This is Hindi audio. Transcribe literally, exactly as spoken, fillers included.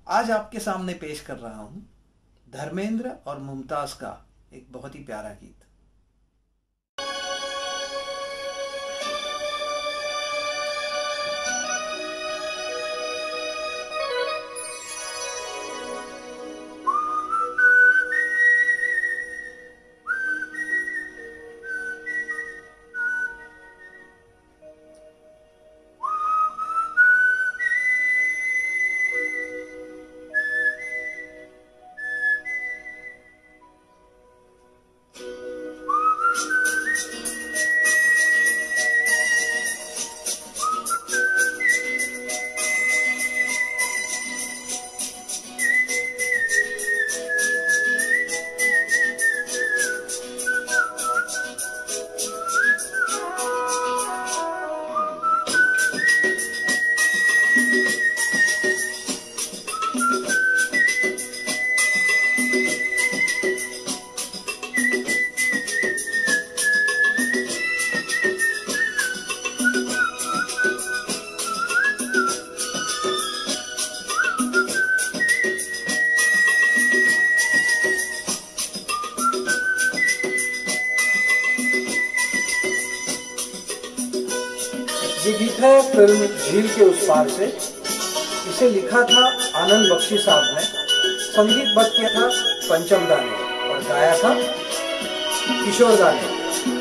आज आपके सामने पेश कर रहा हूं धर्मेंद्र और मुमताज का एक बहुत ही प्यारा गीत। ये गीत है फिल्म झील के उस पार से। इसे लिखा था आनंद बख्शी साहब ने, संगीतबद्ध किया था पंचम दा ने और गाया था किशोर दा ने।